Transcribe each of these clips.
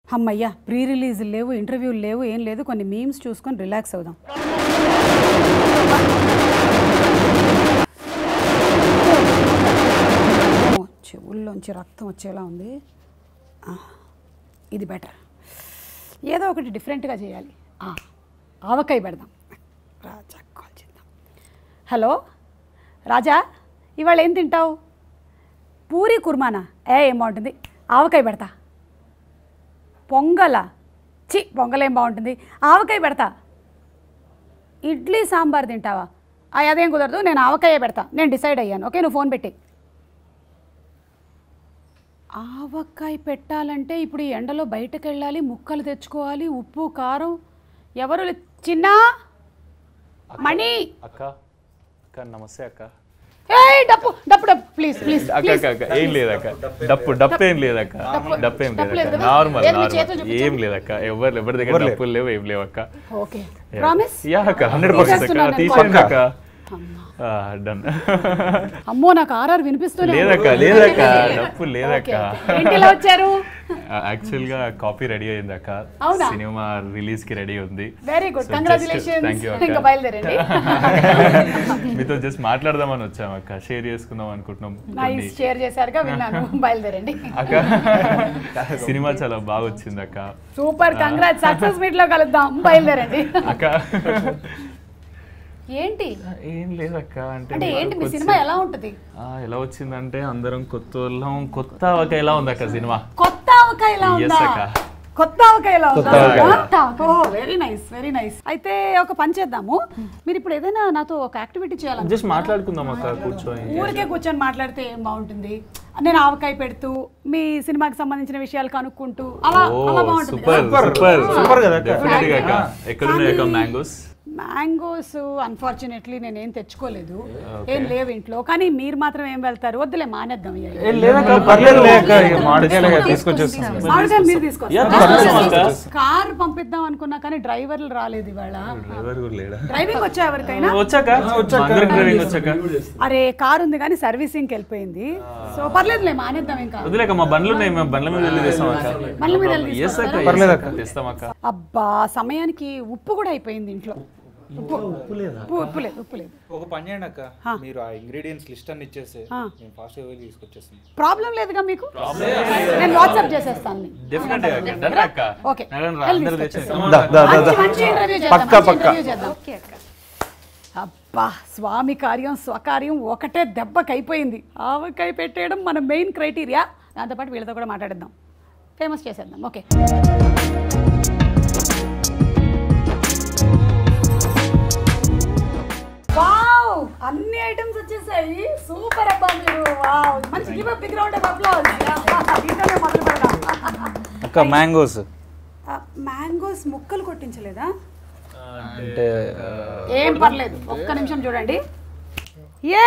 అమ్మయ్యా pre release లేవు ఇంటర్వ్యూలు లేవు ఏం లేదు కొన్ని మీమ్స్ చూసుకొని రిలాక్స్ అవుదాం చెవుల్లోంచి రక్తం వచ్చేలా ఉంది ఇది బెటర్ ఏదో ఒకటి డిఫరెంట్గా చేయాలి ఆవకాయ పెడదాం రాజా కాల్ చేద్దాం హలో రాజా ఇవాళ ఏం తింటావు పూరి కుర్మానా ఏం బాగుంటుంది ఆవకాయ పెడతా పొంగలా పొంగల్ ఏం బాగుంటుంది ఆవకాయ పెడతా ఇడ్లీ సాంబార్ తింటావా అదేం కుదరదు నేను ఆవకాయ పెడతా నేను డిసైడ్ అయ్యాను ఓకే నువ్వు ఫోన్ పెట్టి ఆవకాయ పెట్టాలంటే ఇప్పుడు ఈ ఎండలో బయటకు వెళ్ళాలి ముక్కలు తెచ్చుకోవాలి ఉప్పు కారం ఎవరు చిన్న మణి అక్క అక్క నమస్తే అక్క డప్పు డప్పు డప్పు ప్లీజ్ ప్లీజ్ అక్క ఏం లేదక్క డప్పు ఏం లేదక్క డప్పు ఏం లేదక్క నార్మల్ ఏం లేదక్క ఎవరి దగ్గర డప్పులు లేవు ఏం లేవు అక్క ఓకే ప్రామిస్ యా అక్క 100% అక్క తీసేయండి అక్క డన్ అమ్మో నాకు ఆర్ఆర్ వినిపిస్తుంది లేదక్క డప్పు లేదక్క ఏంటి ఇలా వచ్చారు యాక్చువల్ గా కాపీ రెడీ అయింది అక్క సినిమా రిలీజ్ కి రెడీ ఉంది వెరీ గుడ్ కంగ్రాట్యులేషన్స్ ఇంకా బయలుదేరండి మీతో జస్ట్ మాట్లాడదామని వచ్చాం అక్క షేర్ చేసుకుందాం అనుకుంటున్నాం నైస్ షేర్ చేశారుగా విన్నాను బయలుదేరండి అక్క సినిమా చాలా బాగా వచ్చింది అక్క సూపర్ కంగ్రాట్స్ సక్సెస్ మీట్ లో కలుద్దాం బయలుదేరండి అక్క ఏంటి ఏం లేదక్క అంటే ఏంటి మీ సినిమా ఎలా ఉంటది ఎలా వచ్చిందంటే అందరం కొత్త ఆవకాయ ఎలా ఉంది అక్క సినిమా కొత్త ఆవకాయ ఎలా ఉందా కొత్త ఆవకాయ ఎలా ఉందా వెరీ నైస్ వెరీ నైస్ అయితే ఒక పని చేద్దాము మీరు ఇప్పుడు ఏదైనా నాతో ఒక యాక్టివిటీ చేయాలి జస్ట్ మాట్లాడుకుందాం అక్క కూర్చొని ఊరికే కూర్చొని మాట్లాడితే ఏం బాగుంటుంది నేను ఆవకాయ పెడుతూ మీ సినిమాకి సంబంధించిన విషయాలు కనుక్కుంటూ అలా అలా బాగుంటుంది సూపర్ కదా డెఫినెట్గా అక్క ఎక్కడ ఉన్నాయి అక్క మ్యాంగోస్ అన్ఫార్చునేట్లీ నేనేం తెచ్చుకోలేదు ఏం లేవు ఇంట్లో కానీ మీరు మాత్రం ఏం వెళ్తారు వద్దులే మానేద్దాం కార్ పంపిద్దాం అనుకున్నా కానీ డ్రైవర్లు రాలేదు ఇవాళ డ్రైవింగ్ వచ్చా ఎవరికైనా అరే కార్ ఉంది కానీ సర్వీసింగ్కి వెళ్ళిపోయింది సో పర్లేదులే మానేద్దాం ఇంకా అబ్బా సమయానికి ఉప్పు కూడా అయిపోయింది ఇంట్లో ఉప్పు లేదు ఒక పని చేయండి అక్క మీరు ఆ ఇంగ్రీడియెంట్స్ లిస్ట్ అన్ని ఇచ్చేస్తే నేను ఫాస్ట్ గా వెళ్ళి తీసుకొచ్చేస్తాను ప్రాబ్లం లేదుగా మీకు నేను వాట్సాప్ చేసేస్తాను ఓకే అబ్బా స్వామి కార్యం స్వకార్యం ఒకటే దెబ్బకి అయిపోయింది ఆవకాయ పెట్టేయడం మన మెయిన్ క్రైటీరియా దాంతోపాటు వీళ్ళతో కూడా మాట్లాడేద్దాం ఫేమస్ చేసేద్దాం ఓకే వావ్ అన్ని ఐటమ్స్ వచ్చేసాయి సూపర్ అబ్బా మీరు వావ్ మంచి give up big round of applause దీంతోనే మొదలు పెడదాం అక్క మ్యాంగోస్ ముక్కలు కొట్టించలేదా అంటే ఏం పర్లేదు ఒక్క నిమిషం చూడండి ఏ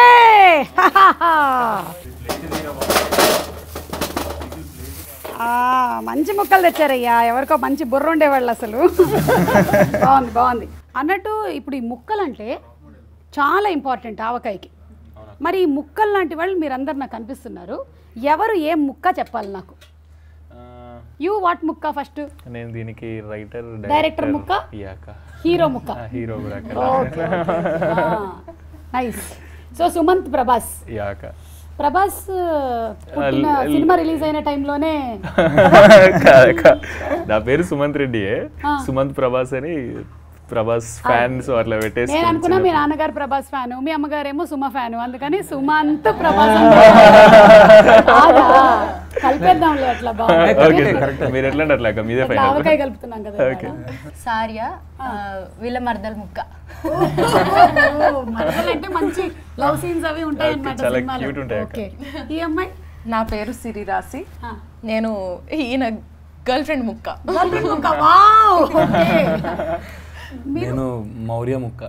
మంచి ముక్కలు తెచ్చారయ్యా ఎవరికో మంచి బుర్ర ఉండేవాళ్ళు అసలు బాగుంది అన్నట్టు ఇప్పుడు ఈ ముక్కలు అంటే చాలా ఇంపార్టెంట్ ఆవకాయకి మరి ఈ ముక్కలు లాంటి వాళ్ళు మీరందరు నాకు కనిపిస్తున్నారు ఎవరు ఏం ముక్క చెప్పాలి నాకు యూ వాట్ ముక్క ఫస్ట్ నేను దీనికి రైటర్ డైరెక్టర్ ముక్క హీరో ముక్క nice so Sumanth Prabhas Prabhas cinema release అయిన టైంలోనే నా పేరు సుమంత్ రెడ్డియే సుమంత్ ప్రభాస్ అని ప్రభాస్ ఫ్యాన్స్ అట్లా పెట్టేసి నేను అనుకున్నా మీ నాన్నగారు ప్రభాస్ ఫ్యాను మీ అమ్మగారేమో సుమ ఫ్యాను అందుకని సుమంత్ ప్రభాస్ కలిపేద్దాంలే అట్లా మీరు ఎట్లా అట్లా మీదే ఫైన్ ఆవకాయ కలుపుతున్నాం కదా సార్య వీళ్ళ మర్దల్ ముక్క అంటే మంచి లవ్ సీన్స్ అవి ఉంటాయి అన్నమాట ఓకే ఈ అమ్మాయి నా పేరు సిరి రాసి నేను ఈయన గర్ల్ ఫ్రెండ్ ముక్క వావ్ నేను మౌర్య ముక్క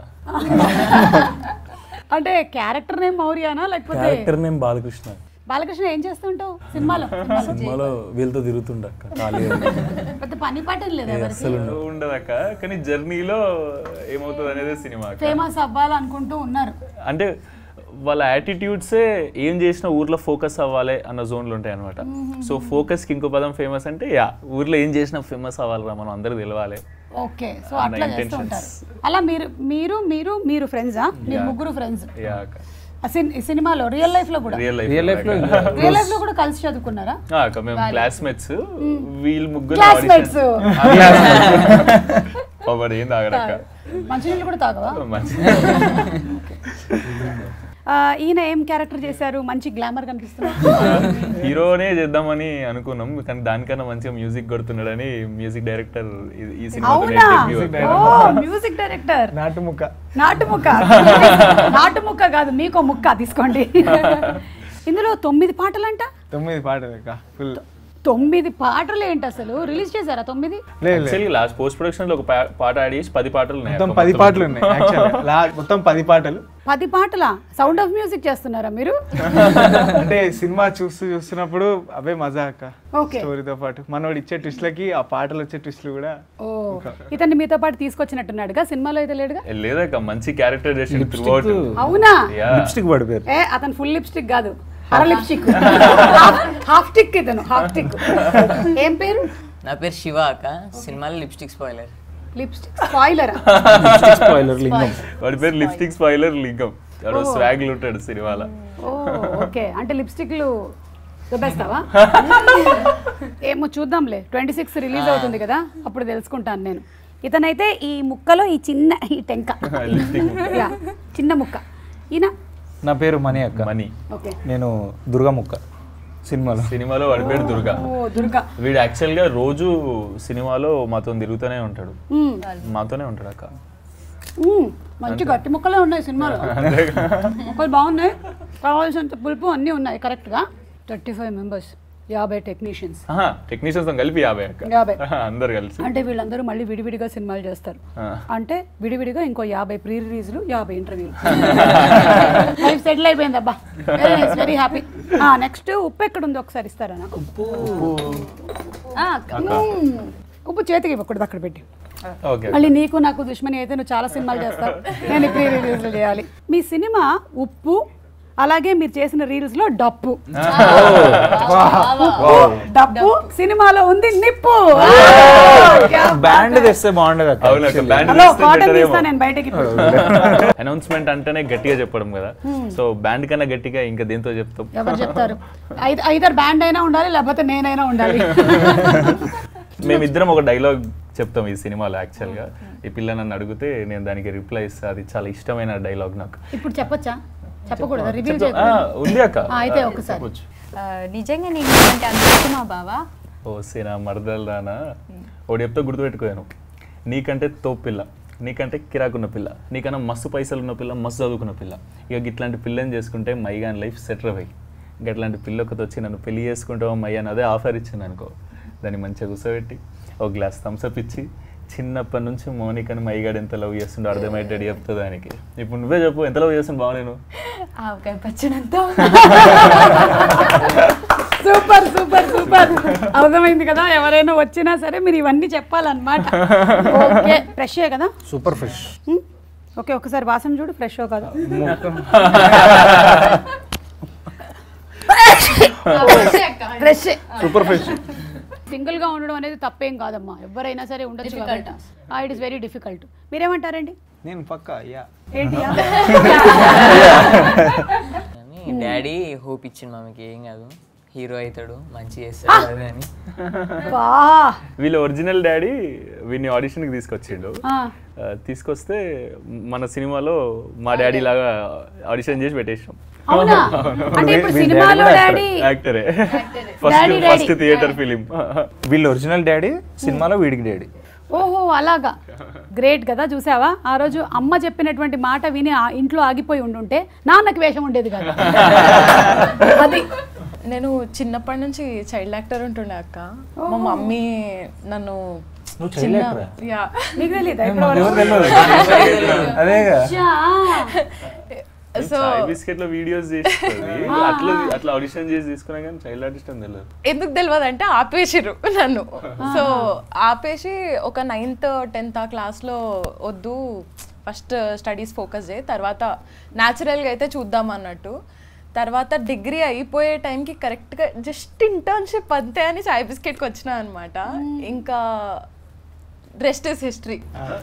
అంటే క్యారెక్టర్ నేమ్ మౌర్యనా లేకపోతే క్యారెక్టర్ నేమ్ బాలకృష్ణ ఏం చేస్తుంటావు సినిమాలో వీళ్ళతో తిరుగుతుండ పెద్ద పని పాట లేదు ఉండదక్క కానీ జర్నీలో ఏమవుతుంది అనేది సినిమా ఫేమస్ అవ్వాలనుకుంటూ ఉన్నారు అంటే వాళ్ళ యాటిట్యూడ్సే ఏం చేసినా ఊర్లో ఫోకస్ అవ్వాలి అన్న జోన్లు ఉంటాయి అనమాట. సో ఫోకస్కి ఇంకో పదం ఫేమస్ అంటే ఊర్లో ఏం చేసినా ఫేమస్ అవ్వాలిరా మనం అందరూ తెలవాలి. ఓకే, సో అట్లా చేస్తూ ఉంటారు. అలా మీరు ఫ్రెండ్సా? మీరు ముగ్గురు ఫ్రెండ్స్ సినిమాలో రియల్ లైఫ్ లో కూడా కూడా కలిసి చదువుకున్నారా? మేము క్లాస్మేట్స్, వీళ్ళు ముగ్గురు క్లాస్మేట్స్. ఏం తాగడక్క, మంచినీళ్ళు కూడా తాగవా? ఈయన ఏం క్యారెక్టర్ చేశారు? మంచి గ్లామర్ కనిపిస్తున్నారు. హీరోనే చేద్దామని అనుకున్నాం, కానీ దానికన్నా మంచిగా మ్యూజిక్ కొడుతున్నాడని మ్యూజిక్ డైరెక్టర్ ఈ సినిమా. మ్యూజిక్ డైరెక్టర్ నాటుముక్క కాదు, మీకో ముక్క తీసుకోండి. ఇందులో 9 పాటలంట. 9 పాటలు ఫుల్. 9 పాటలు ఏంటి అసలు? రిలీజ్ చేశారా 9? లాస్ట్ పోస్ట్ ప్రొడక్షన్ లో ఒక పాట యాడ్ చేసి 10 పాటలు ఉన్నాయి. మొత్తం 10 పాటలు ఉన్నాయి మొత్తం 10 పాటలు. 10 పాటల సౌండ్ ఆఫ్ మ్యూజిక్ చేస్తున్నారా మీరు? అంటే సినిమా చూస్తున్నప్పుడు అవే మజా అక్క. స్టోరీతో పాటు మనోడు ఇచ్చే ట్విస్ట్లకి ఆ పాటలు వచ్చే ట్విస్ట్లు కూడా. ఇతన్ని మీతో పాటు తీసుకొచ్చినట్టున్నాడుగా, సినిమాలో అయితే లేడుగా? లేదక్క, మంచి క్యారెక్టర్ చేసి. అవునా? లిప్స్టిక్ పడిపోయారు. అతను ఫుల్ లిప్స్టిక్ కాదు, అర లిప్స్టిక్, హాఫ్ టిక్. ఇతను హాఫ్ టిక్. ఏం పేరు? నా పేరు శివ అక్క. సినిమాలో లిప్స్టిక్ స్పాయిలర్. Lipstick spoiler? లింగం. వాడి పేరు లిప్స్టిక్ స్పాయిలర్ లింగం. స్వాగ్ ఉంటాడు సినిమాలో. ఓకే, అంటే లిప్స్టిక్లు దొబ్బేస్తావా? ఏమో చూద్దాంలే, 26 రిలీజ్ అవుతుంది కదా, అప్పుడు తెలుసుకుంటాను నేను. ఇతనైతే ఈ ముక్కలో ఈ టెంక చిన్న ముక్క. ఈయన నా పేరు మణి అక్క. మణి. నేను దుర్గా ముక్క. సినిమాలో వాడి పేరు దుర్గా. వీడు యాక్చువల్ గా రోజు సినిమాలో మాతో తిరుగుతూనే ఉంటాడు, మాతోనే ఉంటాడు అక్క. మంచి గట్టి ముక్కలే ఉన్నాయి సినిమాలో, ముక్కలు బాగున్నాయి, కావాల్సినంత పులుపు అన్నీ ఉన్నాయి కరెక్ట్ గా. 35 మెంబర్స్, 50 టెక్నీషియన్స్ కలిపి 50 అందరు కలిసి. అంటే వీళ్ళందరూ మళ్ళీ విడివిడిగా సినిమాలు చేస్తారు, అంటే విడివిడిగా ఇంకో 50 ప్రీ రిలీజ్లు, 50 ఇంటర్వ్యూలు. లైఫ్ సెటిల్ అయిపోయింది అబ్బా, వెరీ హ్యాపీ. నెక్స్ట్ ఉప్పు ఎక్కడ ఉంది ఒకసారి ఇస్తారా నాకు? ఉప్పు చేతికి ఇవ్వకూడదు, అక్కడ పెట్టి. మళ్ళీ నీకు నాకు దుష్మని అయితే నువ్వు చాలా సినిమాలు చేస్తావు, నేను ప్రీ రిలీజ్లు చేయాలి. మీ సినిమా ఉప్పు, అలాగే మీరు చేసిన రీల్స్ లో డప్పు. డప్పు సినిమాలో ఉంది నిప్పు. బ్యాండ్ తెస్తే బాగుండదు. నేను బయటకి. అనౌన్స్మెంట్ అంటేనే గట్టిగా చెప్పడం కదా, సో బ్యాండ్ కన్నా గట్టిగా ఇంకా దేంతో చెప్తాం? ఎవరు చెప్తారు? ఐదర్ బ్యాండ్ అయినా ఉండాలి, లేకపోతే నేనైనా ఉండాలి. మేమిద్దరం ఒక డైలాగ్ చెప్తాం ఈ సినిమాలో. యాక్చువల్గా ఈ పిల్ల నన్ను అడిగితే నేను దానికి రిప్లై ఇస్తా, అది చాలా ఇష్టమైన డైలాగ్ నాకు. ఇప్పుడు చెప్పొచ్చా? చెప్పకూడదు, రివీల్ ఉంది అక్క. అయితే ఒకసారి నిజంగా నీకంటే అదృష్టమా బావా? నా మరదలు రానా ఒకటి చెప్తే గుర్తుపెట్టుకోయాను. నీకంటే తోపిల్ల, నీకంటే కిరాకున్న పిల్ల, నీకన్నా మస్తు పైసలు ఉన్న పిల్ల, మస్తు చదువుకున్న పిల్ల. ఇక ఇట్లాంటి పిల్లని చేసుకుంటే మైగాన్ లైఫ్ సెటిల్ అయ్యి, ఇట్లాంటి పిల్లొకటి వచ్చి నన్ను పెళ్లి చేసుకుంటావా మయ్య అని అదే ఆఫర్ ఇచ్చింది అనుకో, దాన్ని మంచిగా కూర్చోబెట్టి ఒక గ్లాస్ థమ్స్అప్ ఇచ్చి, చిన్నప్పటి నుంచి మౌనికని మైగాడు ఎంత లవ్ చేస్తుండో అర్థమయ్యేటట్టు చెప్తా దానికి. ఇప్పుడు నువ్వే చెప్పు, ఎంత లవ్ చేస్తాను బావ నేను? సూపర్ సూపర్ సూపర్, అర్థమైంది కదా. ఎవరైనా వచ్చినా సరే మీరు ఇవన్నీ చెప్పాలన్నమాట. ఓకే, ఫ్రెష్ కదా? Super fresh. ఓకే, ఒకసారి వాసన చూడు, ఫ్రెష్ కాదు. Fresh, super fresh. సింగిల్ గా ఉండడం అనేది తప్పేం కాదమ్మా, ఎవరైనా సరే ఉండొచ్చు. It is very difficult. మీరేమంటారండి? నేను పక్కా ఏంటి డాడీ హోప్ ఇచ్చింది మామకి, ఏం కాదు హీరో అవుతాడు, మంచి చేస్తాడు అని. వీళ్ళ ఒరిజినల్ డాడీ వీడిని ఆడిషన్కి తీసుకొచ్చిండు. తీసుకొస్తే మన సినిమాలో మా డాడీ లాగా ఆడిషన్ చేసి పెట్టేసాం. యాక్టరే, ఫస్ట్ థియేటర్ ఫిలిం. వీళ్ళ ఒరిజినల్ డాడీ, సినిమాలో వీడికి డాడీ. ఓహో, అలాగా. గ్రేట్ కదా. చూసావా, ఆ రోజు అమ్మ చెప్పినటువంటి మాట విని ఇంట్లో ఆగిపోయి ఉండుంటే నాన్నకి వేషం ఉండేది కదా. అది నేను చిన్నప్పటి నుంచి చైల్డ్ యాక్టర్ ఉంటుండే అక్క. మా మమ్మీ నన్ను ఎందుకు తెలియదు అంటే ఆపేసిర్రు నన్ను. సో ఆపేసి ఒక 9th 10th క్లాస్ లో వద్దు ఫస్ట్ స్టడీస్ ఫోకస్ చేయి, తర్వాత న్యాచురల్గా అయితే చూద్దాం అన్నట్టు. తర్వాత డిగ్రీ అయిపోయే టైంకి కరెక్ట్గా జస్ట్ ఇంటర్న్షిప్ అంతే అని చాయ్ బిస్కెట్కి వచ్చినా అనమాట. ఇంకా రెస్ట్ ఇస్ హిస్టరీ.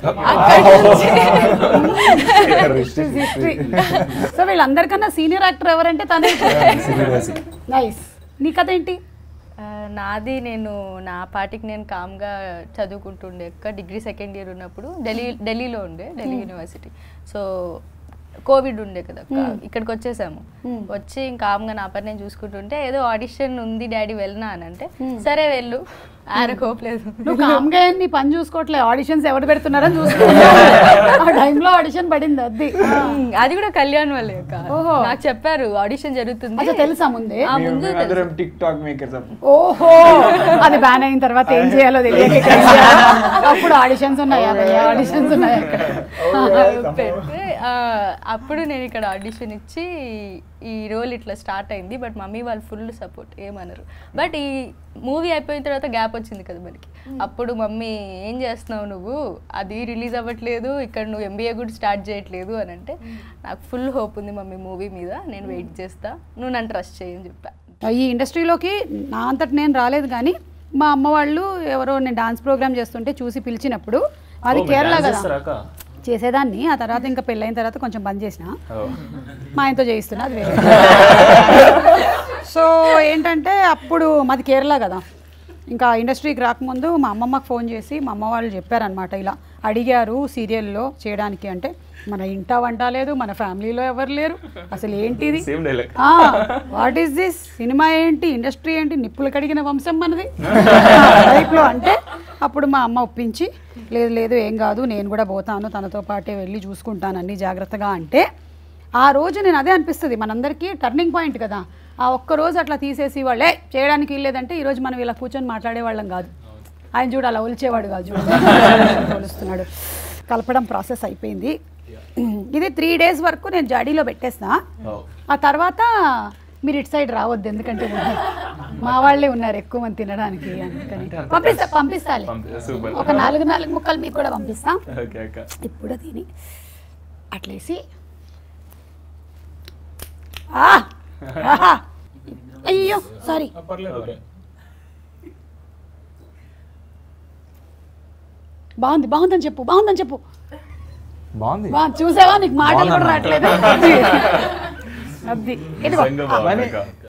సో వీళ్ళందరికన్నా సీనియర్ యాక్టర్ ఎవరంటే తనే. నైస్. నీ కథ ఏంటి? నాది నేను నా పాటికి నేను కామ్గా చదువుకుంటుండే అక్క. డిగ్రీ సెకండ్ ఇయర్ ఉన్నప్పుడు ఢిల్లీలో ఉండే, ఢిల్లీ యూనివర్సిటీ. సో కోవిడ్ ఉండే కదా అక్క, ఇక్కడికి వచ్చేసాము. వచ్చి ఇంకా కామ్గా నా పని నేను చూసుకుంటుంటే ఏదో ఆడిషన్ ఉంది డాడీ వెళ్ళనా అని అంటే సరే వెళ్ళు, ఆరకోపలేదు. నువ్వు కామ్గా నీ పని చూసుకోవట్లేదు, ఆడిషన్స్ ఎవరు పెడుతున్నారని చూసుకుంటా. ఆ టైంలో ఆడిషన్ పడింది. అది కూడా కళ్యాణ్ వాళ్ళే అక్క. నాకు చెప్పారు ఆడిషన్ జరుగుతుంది. తెలుసా ముందే? TikTok makers. ఓహో, అది బ్యాన్ అయిన తర్వాత ఏం చేయాలో తెలియక అప్పుడు ఆడిషన్స్ ఉన్నాయా? ఆడిషన్స్ ఉన్నాయా అక్కడ? పెడితే అప్పుడు నేను ఇక్కడ ఆడిషన్ ఇచ్చి ఈ రోల్ ఇట్లా స్టార్ట్ అయింది. బట్ మమ్మీ వాళ్ళు ఫుల్ సపోర్ట్, ఏమన్నారు. బట్ ఈ మూవీ అయిపోయిన తర్వాత గ్యాప్ వచ్చింది కదా మనకి. అప్పుడు మమ్మీ ఏం చేస్తున్నావు నువ్వు, అది రిలీజ్ అవ్వట్లేదు, ఇక్కడ నువ్వు ఎంబీఏ కూడా స్టార్ట్ చేయట్లేదు అని అంటే నాకు ఫుల్ హోప్ ఉంది మమ్మీ మూవీ మీద, నేను వెయిట్ చేస్తా, నువ్వు నన్ను ట్రస్ట్ చేయని చెప్పా. ఈ ఇండస్ట్రీలోకి నా అంతటి నేను రాలేదు, కానీ మా అమ్మ వాళ్ళు ఎవరో నేను డాన్స్ ప్రోగ్రామ్ చేస్తుంటే చూసి పిలిచినప్పుడు, అది కేరళ కదా చేసేదాన్ని. ఆ తర్వాత ఇంకా పెళ్ళైన తర్వాత కొంచెం బంద్ చేసిన, మా ఆయనతో చేయిస్తున్నా, అది వేరే. సో ఏంటంటే అప్పుడు మాది కేరళ కదా, ఇంకా ఇండస్ట్రీకి రాకముందు మా అమ్మమ్మకి ఫోన్ చేసి మా అమ్మ వాళ్ళు చెప్పారనమాట, ఇలా అడిగారు సీరియల్లో చేయడానికి. అంటే మన ఇంట వంట లేదు, మన ఫ్యామిలీలో ఎవరు లేరు, అసలు ఏంటిది, వాట్ ఈస్ దిస్, సినిమా ఏంటి, ఇండస్ట్రీ ఏంటి, నిప్పులు కడిగిన వంశం మనది లైఫ్లో అంటే. అప్పుడు మా అమ్మ ఒప్పించి లేదు లేదు ఏం కాదు, నేను కూడా పోతాను, తనతో పాటే వెళ్ళి చూసుకుంటాను అన్నీ జాగ్రత్తగా అంటే, ఆ రోజు నేను అదే అనిపిస్తుంది మనందరికీ టర్నింగ్ పాయింట్ కదా. ఆ ఒక్కరోజు అట్లా తీసేసి వాళ్ళే చేయడానికి వీల్లేదంటే ఈరోజు మనం ఇలా కూర్చొని మాట్లాడేవాళ్ళం కాదు. ఆయన చూడు అలా ఒలిచేవాడు కాదు, చూడు ఒలుస్తున్నాడు. కలపడం ప్రాసెస్ అయిపోయింది. ఇది 3 days వరకు నేను జాడీలో పెట్టేస్తా. ఆ తర్వాత మీరు ఇటు సైడ్ రావద్దు, ఎందుకంటే మా వాళ్ళే ఉన్నారు ఎక్కువ మంది తినడానికి, అందుకని పంపిస్తాలే. ఒక 4 ముక్కలు మీకు కూడా పంపిస్తా. ఇప్పుడు తిని అట్లేసి అయ్యో సారీ. బాగుంది బాగుందని చెప్పు, బాగుందని చెప్పు. బాగుంది. చూసావా, నీకు మాటలు కూడా రావట్లేదు. అది